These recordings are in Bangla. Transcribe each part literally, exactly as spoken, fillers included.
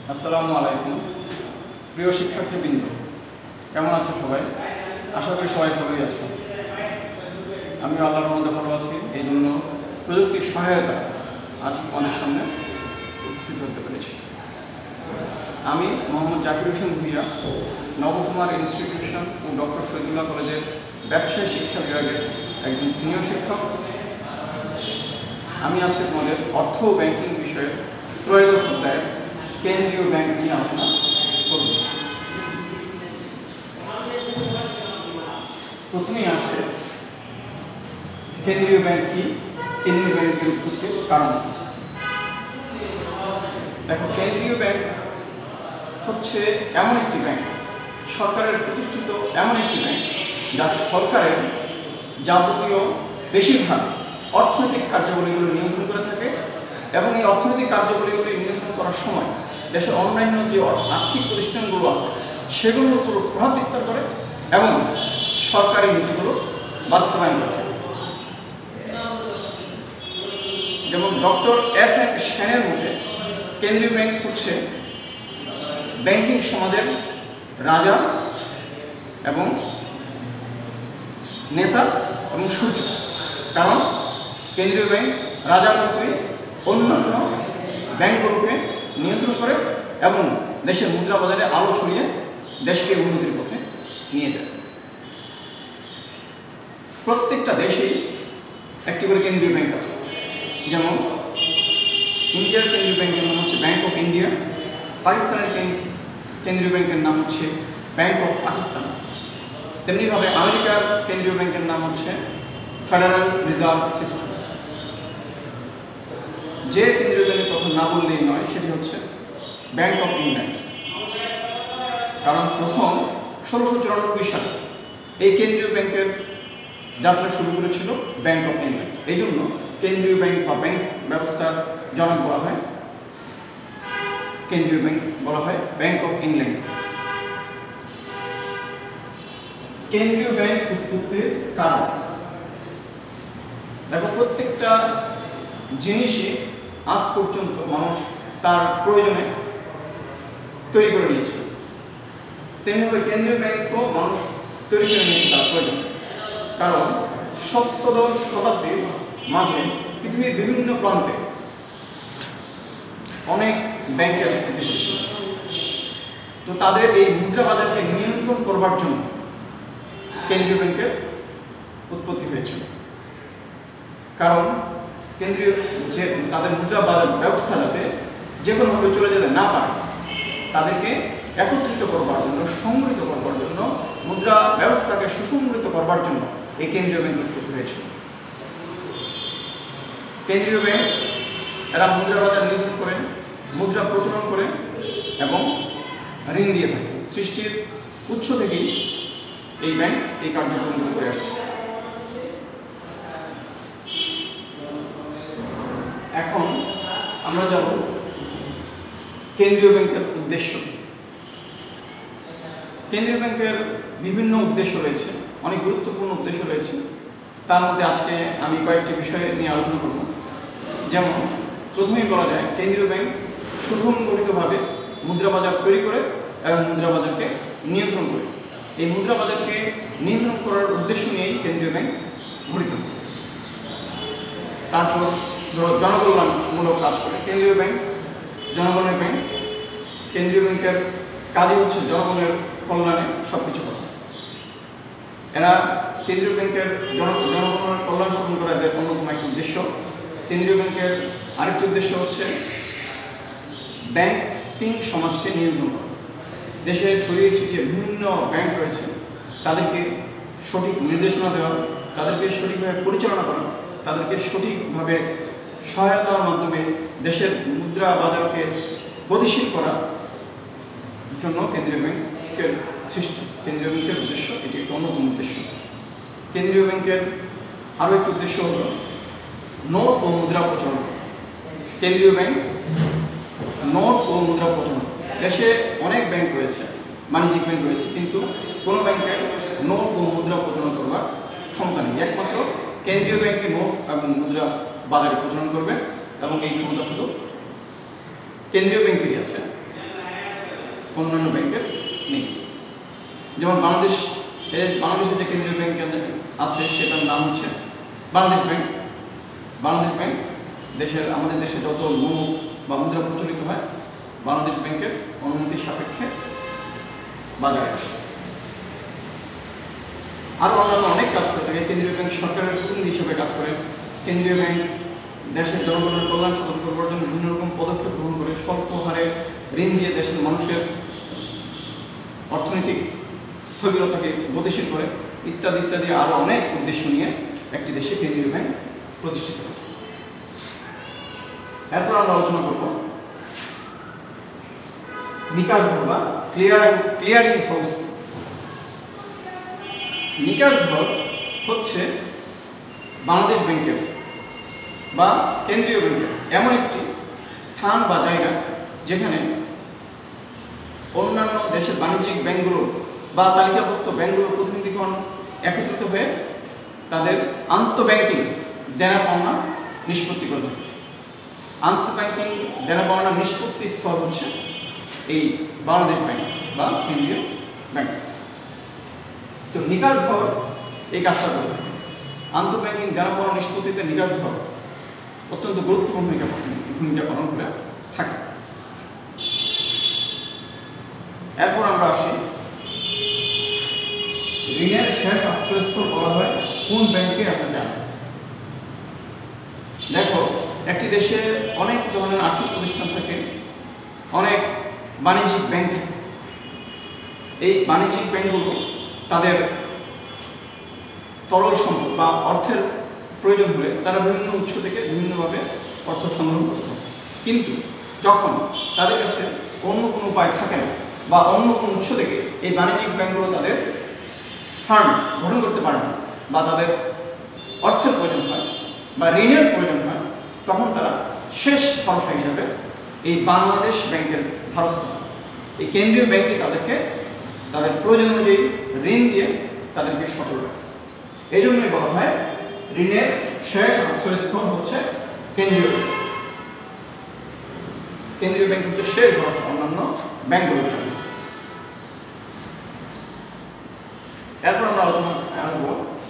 আসসালামু আলাইকুম। প্রিয় শিক্ষার্থীবৃন্দ, কেমন আছো সবাই? আশা করি সবাই ভালোই আছো। আমি আল্লাহর রহমতে ভালো আছি। এই জন্য প্রযুক্তির সহায়তা আজ আমাদের সামনে উপস্থিত হতে পেরেছি। আমি মোহাম্মদ জাকির হোসেন ভূঁইয়া, নবকুমার ইনস্টিটিউশন ও ডক্টর শহীদুল্লাহ কলেজের ব্যবসায় শিক্ষা বিভাগের একজন সিনিয়র শিক্ষক। আমি আজকে তোমাদের অর্থ ও ব্যাংকিং বিষয়ে ত্রয়োদশ অধ্যায়ের কেন্দ্রীয় ব্যাংক নিয়ে আলোচনা করব। প্রথমেই আসে কেন্দ্রীয় ব্যাংক কি, কেন্দ্রীয় ব্যাংকের উৎপত্তির কারণ। দেখো, কেন্দ্রীয় ব্যাংক হচ্ছে এমন একটি ব্যাংক, সরকারের প্রতিষ্ঠিত এমন একটি ব্যাংক যা সরকারের যাবতীয় বেশিরভাগ অর্থনৈতিক কার্যাবলীগুলো নিয়ন্ত্রণ করে থাকে এবং এই অর্থনৈতিক কার্যাবলীগুলি নিয়ন্ত্রণ করার সময় দেশের অন্যান্য যে আর্থিক প্রতিষ্ঠানগুলো আছে সেগুলোর উপর প্রভাব বিস্তার করে এবং সরকারি নীতিগুলো বাস্তবায়ন করে থাকে। যেমন ডক্টর এস এম সেনের মতে কেন্দ্রীয় ব্যাংক হচ্ছে ব্যাংকিং সমাজের রাজা এবং নেতা এবং সূর্য। কারণ কেন্দ্রীয় ব্যাংক রাজার মতোই অন্যান্য ব্যাংকগুলোকে নিয়ন্ত্রণ করে এবং দেশের মুদ্রা বাজারে আলো ছড়িয়ে দেশকে উন্নতির পথে নিয়ে যায়। প্রত্যেকটা দেশেই একটি করে কেন্দ্রীয় ব্যাংক আছে। যেমন ইন্ডিয়ার কেন্দ্রীয় ব্যাংকের নাম হচ্ছে ব্যাংক অফ ইন্ডিয়া, পাকিস্তানের কেন্দ্রীয় ব্যাংকের নাম হচ্ছে ব্যাংক অফ পাকিস্তান। তেমনিভাবে আমেরিকার কেন্দ্রীয় ব্যাংকের নাম হচ্ছে ফেডারেল রিজার্ভ সিস্টেম। যে কেন্দ্রীয় ব্যাংকের কথা না বললেই নয় সেটি হচ্ছে ব্যাংক অফ ইংল্যান্ড। কারণ প্রথম ষোলোশো চুরানব্বই সালে এই কেন্দ্রীয় ব্যাংকের যাত্রা শুরু করেছিল ব্যাংক অফ ইংল্যান্ড। এই জন্য কেন্দ্রীয় ব্যাংক বা ব্যাংক ব্যবস্থার জনক বলা হয় কেন্দ্রীয় ব্যাংক বলা হয় ব্যাংক অফ ইংল্যান্ড। কেন্দ্রীয় ব্যাংক উৎপত্তির কারণ। দেখো, প্রত্যেকটা জিনিসই আজ পর্যন্ত মানুষ তার প্রয়োজনে তৈরি করে নিয়েছে, তেমনিভাবে কেন্দ্রীয় ব্যাংকও মানুষ তৈরি করে নিয়েছে তার প্রয়োজনে। কারণ সপ্তদশ শতাব্দীর মাঝে পৃথিবীর বিভিন্ন প্রান্তে অনেক ব্যাংকের উৎপত্তি হয়েছিল। তো তাদের এই মুদ্রা বাজারকে নিয়ন্ত্রণ করবার জন্য কেন্দ্রীয় ব্যাংকের উৎপত্তি হয়েছিল। কারণ কেন্দ্রীয় যে তাদের মুদ্রা বাজার ব্যবস্থা যাতে যে কোনোভাবে চলে যেতে না পারে তাদেরকে একত্রিত করবার জন্য, সংগঠিত করবার জন্য, মুদ্রা ব্যবস্থাকে সুসংগঠিত করবার জন্য এই কেন্দ্রীয় ব্যাংক উৎপত্তি হয়েছিল। কেন্দ্রীয় ব্যাংক এরা মুদ্রা বাজার নিয়ন্ত্রণ করে, মুদ্রা প্রচলন করে এবং ঋণ দিয়ে থাকে। সৃষ্টির উৎস থেকেই এই ব্যাংক এই কার্যক্রমগুলো করে আসছে। এখন আমরা যাব কেন্দ্রীয় ব্যাংকের উদ্দেশ্য। কেন্দ্রীয় ব্যাংকের বিভিন্ন উদ্দেশ্য রয়েছে, অনেক গুরুত্বপূর্ণ উদ্দেশ্য রয়েছে। তার মধ্যে আজকে আমি কয়েকটি বিষয় নিয়ে আলোচনা করব। যেমন প্রথমেই বলা যায় কেন্দ্রীয় ব্যাংক সুসংগঠিতভাবে মুদ্রা বাজার তৈরি করে এবং মুদ্রা বাজারকে নিয়ন্ত্রণ করে। এই মুদ্রা বাজারকে নিয়ন্ত্রণ করার উদ্দেশ্য নিয়েই কেন্দ্রীয় ব্যাংক গঠিত। তারপর ধরো জনকল্যাণমূলক কাজ করে কেন্দ্রীয় ব্যাংক, জনগণের ব্যাংক। কেন্দ্রীয় ব্যাংকের কাজই হচ্ছে জনগণের কল্যাণে সব কিছু করা। এরা কেন্দ্রীয় ব্যাংকের জন জনগণের কল্যাণ সাধন করা এদের অন্যতম একটি উদ্দেশ্য। কেন্দ্রীয় ব্যাংকের আরেকটি উদ্দেশ্য হচ্ছে ব্যাংকিং সমাজকে নিয়ন্ত্রণ করা। দেশে ছড়িয়ে ছিটিয়ে বিভিন্ন ব্যাংক রয়েছে, তাদেরকে সঠিক নির্দেশনা দেওয়া, তাদেরকে সঠিকভাবে পরিচালনা করা, তাদেরকে সঠিকভাবে সহায়তার মাধ্যমে দেশের মুদ্রা বাজারকে গতিশীল করার জন্য কেন্দ্রীয় ব্যাংকের সৃষ্টি। কেন্দ্রীয় ব্যাংকের উদ্দেশ্য এটি একটি অন্যতম উদ্দেশ্য। কেন্দ্রীয় ব্যাংকের আরও একটি উদ্দেশ্য হল নোট ও মুদ্রা প্রচলন। কেন্দ্রীয় ব্যাংক নোট ও মুদ্রা প্রচলন। দেশে অনেক ব্যাংক রয়েছে, বাণিজ্যিক ব্যাংক রয়েছে, কিন্তু কোনো ব্যাংকের নোট ও মুদ্রা প্রচলন করবার ক্ষমতা নেই। একমাত্র কেন্দ্রীয় ব্যাংকে নোট এবং মুদ্রা বাজারে প্রচলন করবে এবং এই ক্ষমতা শুধু কেন্দ্রীয় ব্যাংকেরই আছে। অন্যান্য ব্যাংকের নেই। যেমন বাংলাদেশ বাংলাদেশের যে কেন্দ্রীয় ব্যাংক আছে সেটার নাম হচ্ছে বাংলাদেশ ব্যাংক। বাংলাদেশ ব্যাংক দেশের আমাদের দেশে যত নোট বা মুদ্রা প্রচলিত হয় বাংলাদেশ ব্যাংকের অনুমতির সাপেক্ষে বাজারে আসে। আরও অন্যান্য অনেক কাজ করে থাকে। কেন্দ্রীয় ব্যাংক সরকারের প্রতিনিধি হিসেবে কাজ করে। কেন্দ্রীয় ব্যাংক দেশের জনগণের কল্যাণ সাধন করবার জন্য বিভিন্ন রকম পদক্ষেপ গ্রহণ করে, স্বল্প হারে ঋণ দিয়ে দেশের মানুষের অর্থনৈতিক স্থবিরতাকে গতিশীল করে, ইত্যাদি ইত্যাদি আরও অনেক উদ্দেশ্য নিয়ে একটি দেশে কেন্দ্রীয় ব্যাংক প্রতিষ্ঠিত হয়। এরপর আমরা আলোচনা করব নিকাশ ঘর বা ক্লিয়ারিং ক্লিয়ারিং হাউস। নিকাশ ঘর হচ্ছে বাংলাদেশ ব্যাংকের বা কেন্দ্রীয় ব্যাংকের এমন একটি স্থান বা জায়গা যেখানে অন্যান্য দেশের বাণিজ্যিক ব্যাংকগুলো বা তালিকাভুক্ত ব্যাংকগুলোর প্রতিনিধিগণ একত্রিত হয়ে তাদের আন্তঃব্যাংকিং দেনা পাওনা নিষ্পত্তি করে থাকে। আন্তঃব্যাংকিং দেনা পাওনা নিষ্পত্তি স্থল হচ্ছে এই বাংলাদেশ ব্যাংক বা কেন্দ্রীয় ব্যাংক। তো নিকাশ ঘর এই কাজটা করে থাকে। আন্তঃব্যাংকিং দেনা পাওনা নিষ্পত্তিতে নিকাশ ঘর অত্যন্ত গুরুত্বপূর্ণ ভূমিকা ভূমিকা পালন করে থাকে। এরপর আমরা আসি ঋণের শেষ আশ্রয়স্থল বলা হয় কোন ব্যাংকে আপনি জানেন? দেখো, একটি দেশে অনেক ধরনের আর্থিক প্রতিষ্ঠান থাকে, অনেক বাণিজ্যিক ব্যাংক থাকে। এই বাণিজ্যিক ব্যাংকগুলো তাদের তরল সম্পদ বা অর্থের প্রয়োজন হলে তারা বিভিন্ন উৎস থেকে বিভিন্নভাবে অর্থ সংগ্রহ করতে থাকে। কিন্তু যখন তাদের কাছে অন্য কোনো উপায় থাকে না বা অন্য কোনো উৎস থেকে এই বাণিজ্যিক ব্যাংকগুলো তাদের ফান্ড গ্রহণ করতে পারে না বা তাদের অর্থের প্রয়োজন হয় বা ঋণের প্রয়োজন হয়, তখন তারা শেষ ভরসা হিসাবে এই বাংলাদেশ ব্যাংকের ধারস্থ হয়। এই কেন্দ্রীয় ব্যাংকে তাদেরকে তাদের প্রয়োজন অনুযায়ী ঋণ দিয়ে তাদেরকে সচল রাখে। এই জন্যই বলা হয় ঋণের শেষ আশ্রয়স্থল হচ্ছে কেন্দ্রীয় ব্যাংক। কেন্দ্রীয় ব্যাংক হচ্ছে শেষ ভরসা অন্যান্য ব্যাংকগুলোর জন্য। এরপর আমরা আলোচনা আসব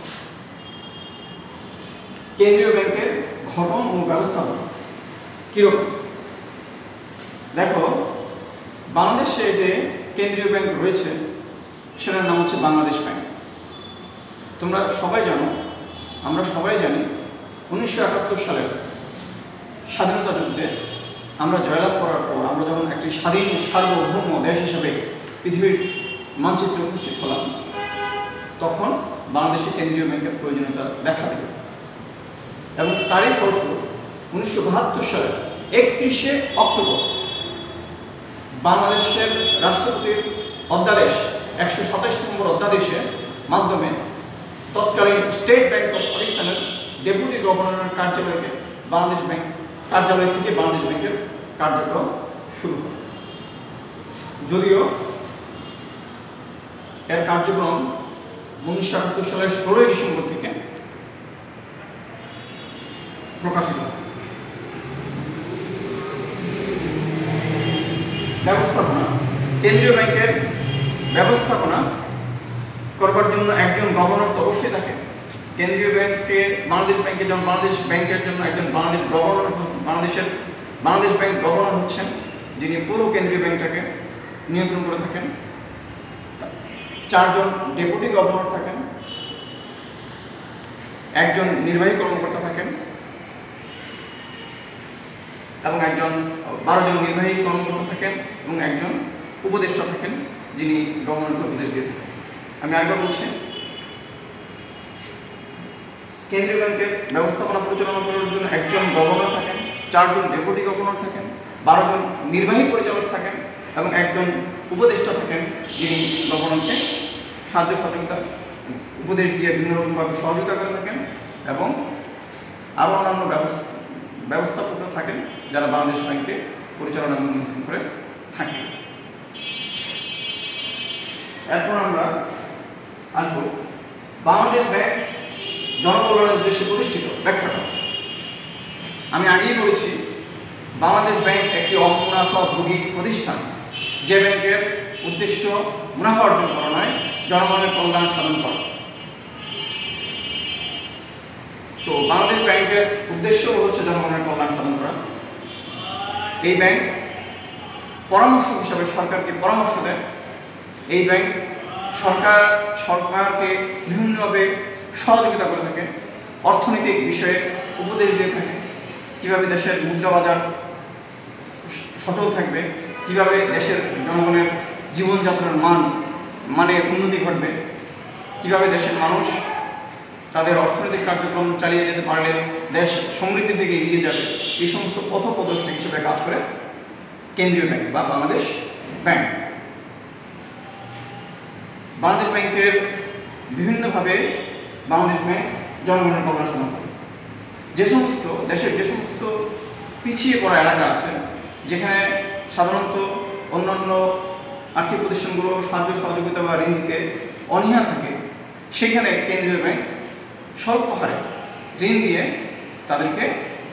কেন্দ্রীয় ব্যাংকের গঠন ও ব্যবস্থাপনা কিরকম। দেখো, বাংলাদেশে যে কেন্দ্রীয় ব্যাংক রয়েছে সেটার নাম হচ্ছে বাংলাদেশ ব্যাংক। তোমরা সবাই জানো, আমরা সবাই জানি উনিশশো একাত্তর সালের স্বাধীনতা যুদ্ধে আমরা জয়লাভ করার পর আমরা যখন একটি স্বাধীন সার্বভৌম দেশ হিসেবে পৃথিবীর মানচিত্রে উপস্থিত হলাম, তখন বাংলাদেশে কেন্দ্রীয় ব্যাংকের প্রয়োজনীয়তা দেখা দেবে এবং তারই ফলস্বরূপ উনিশশো বাহাত্তর সালের একত্রিশে অক্টোবর বাংলাদেশের রাষ্ট্রপতির অধ্যাদেশ একশো সাতাইশ নম্বর অধ্যাদেশের মাধ্যমে তৎকালীন স্টেট ব্যাংক অফ পাকিস্তানের ডেপুটি গভর্নরের কার্যালয়কে বাংলাদেশ ব্যাংক কার্যালয় থেকে বাংলাদেশ ব্যাংকের কার্যক্রম শুরু হয়। যদিও এর কার্যক্রম উনিশশো একাত্তর সালের ষোলোই ডিসেম্বর থেকে প্রকাশিত হয়। ব্যবস্থাপনা, কেন্দ্রীয় ব্যাংকের ব্যবস্থাপনা করবার জন্য একজন গভর্নর তো অবশ্যই থাকে। কেন্দ্রীয় ব্যাংকে বাংলাদেশ ব্যাংকে যেমন বাংলাদেশ ব্যাংকের জন্য একজন বাংলাদেশ গভর্নর, বাংলাদেশের বাংলাদেশ ব্যাংক গভর্নর হচ্ছেন যিনি পুরো কেন্দ্রীয় ব্যাংকটাকে নিয়ন্ত্রণ করে থাকেন। চারজন ডেপুটি গভর্নর থাকেন, একজন নির্বাহী কর্মকর্তা থাকেন এবং একজন বারো জন নির্বাহী কর্মকর্তা থাকেন এবং একজন উপদেষ্টা থাকেন যিনি গভর্নরকে উপদেশ দিয়ে থাকেন। আমি আরেকবার বলছি, কেন্দ্রীয় ব্যাংকের ব্যবস্থাপনা পরিচালনা করার জন্য একজন গভর্নর থাকেন, চারজন ডেপুটি গভর্নর থাকেন, বারো জন নির্বাহী পরিচালক থাকেন এবং একজন উপদেষ্টা থাকেন যিনি গভর্নরকে সাহায্য সহযোগিতা উপদেশ দিয়ে বিভিন্ন রকমভাবে সহযোগিতা করে থাকেন এবং আরও অন্যান্য ব্যবস্থা ব্যবস্থাপকরা থাকেন যারা বাংলাদেশ ব্যাংকে পরিচালনা এবং নিয়ন্ত্রণ করে থাকেন। এরপর আমরা আসব বাংলাদেশ ব্যাংক জনকল্যাণের উদ্দেশ্যে প্রতিষ্ঠিত ব্যাখ্যা করা। আমি আগেই বলেছি বাংলাদেশ ব্যাংক একটি অমুনাফাভোগী প্রতিষ্ঠান। যে ব্যাংকের উদ্দেশ্য মুনাফা অর্জন করা নয়, জনগণের কল্যাণ সাধন করা। তো বাংলাদেশ ব্যাংকের উদ্দেশ্য হচ্ছে জনগণের কল্যাণ সাধন করা। এই ব্যাংক পরামর্শ হিসাবে সরকারকে পরামর্শ দেয়। এই ব্যাংক সরকার সরকারকে বিভিন্নভাবে সহযোগিতা করে থাকে, অর্থনৈতিক বিষয়ে উপদেশ দিয়ে থাকে, কীভাবে দেশের মুদ্রা বাজার সচল থাকবে, কীভাবে দেশের জনগণের জীবনযাত্রার মান মানে উন্নতি ঘটবে, কীভাবে দেশের মানুষ তাদের অর্থনৈতিক কার্যক্রম চালিয়ে যেতে পারলে দেশ সমৃদ্ধির দিকে এগিয়ে যাবে, এই সমস্ত পথপ্রদর্শক হিসেবে কাজ করে কেন্দ্রীয় ব্যাংক বা বাংলাদেশ ব্যাংক। বাংলাদেশ ব্যাংকের বিভিন্নভাবে বাংলাদেশ ব্যাংক জনগণের কল্যাণ সাধন করে। যে সমস্ত দেশের যে সমস্ত পিছিয়ে পড়া এলাকা আছে, যেখানে সাধারণত অন্যান্য আর্থিক প্রতিষ্ঠানগুলো সাহায্য সহযোগিতা বা ঋণ দিতে অনীহা থাকে, সেখানে কেন্দ্রীয় ব্যাংক স্বল্প হারে ঋণ দিয়ে তাদেরকে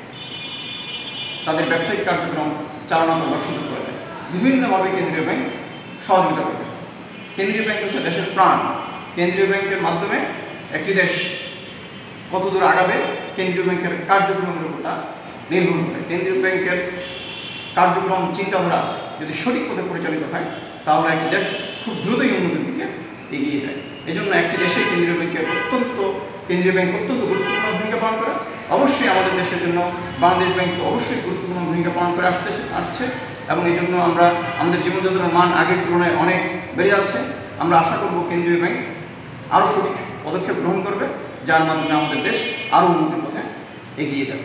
তাদের ব্যবসায়িক কার্যক্রম চালনা করবার সুযোগ করে দেয়। বিভিন্নভাবে কেন্দ্রীয় ব্যাংক সহযোগিতা করে দেয়। কেন্দ্রীয় ব্যাংক হচ্ছে দেশের প্রাণ। কেন্দ্রীয় ব্যাংকের মাধ্যমে একটি দেশ কত দূর আগাবে কেন্দ্রীয় ব্যাংকের কার্যক্রমের উপর তা নির্ভর করে। কেন্দ্রীয় ব্যাংকের কার্যক্রম চিন্তাধারা যদি সঠিক পথে পরিচালিত হয়, তাহলে একটি দেশ খুব দ্রুতই উন্নতির দিকে এগিয়ে যায়। এই জন্য একটি দেশে কেন্দ্রীয় ব্যাংকের অত্যন্ত কেন্দ্রীয় ব্যাংক অত্যন্ত গুরুত্বপূর্ণ ভূমিকা পালন করে। অবশ্যই আমাদের দেশের জন্য বাংলাদেশ ব্যাংক অবশ্যই গুরুত্বপূর্ণ ভূমিকা পালন করে আসতে আসছে এবং এই জন্য আমরা আমাদের জীবনযাত্রার মান আগের তুলনায় অনেক বেড়ে যাচ্ছে। আমরা আশা করব কেন্দ্রীয় ব্যাংক আরও সঠিক পদক্ষেপ গ্রহণ করবে, যার মাধ্যমে আমাদের দেশ আরও উন্নতির পথে এগিয়ে যাবে।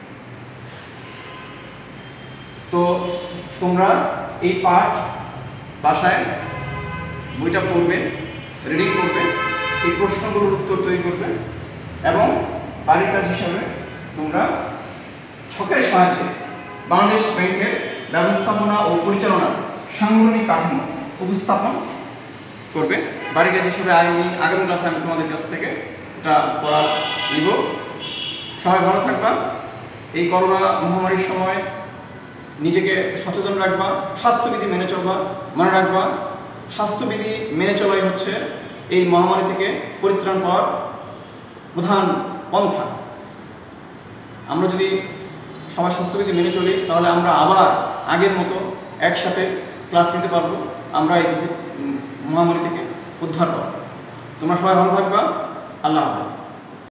তো তোমরা এই পাঠ বাসায় বইটা পড়বে, রিডিং করবে, এই প্রশ্নগুলোর উত্তর তৈরি করবে এবং বাড়ির কাজ হিসাবে তোমরা ছকের সাহায্যে বাংলাদেশ ব্যাংকের ব্যবস্থাপনা ও পরিচালনার সাংগঠনিক কাঠামো উপস্থাপন করবে। বাড়ির কাজ হিসেবে আগামী আগামী ক্লাসে আমি তোমাদের কাছ থেকে এটা পড়া নিব। সবাই ভালো থাকবা। এই করোনা মহামারীর সময় নিজেকে সচেতন রাখবা, স্বাস্থ্যবিধি মেনে চলবা। মনে রাখবা, স্বাস্থ্যবিধি মেনে চলাই হচ্ছে এই মহামারী থেকে পরিত্রাণ পাওয়ার প্রধান পন্থা। আমরা যদি সবাই স্বাস্থ্যবিধি মেনে চলি, তাহলে আমরা আবার আগের মতো একসাথে ক্লাস নিতে পারবো, আমরা এই মহামারী থেকে উদ্ধার পাবো। তোমরা সবাই ভালো থাকবা। আল্লাহ হাফেজ।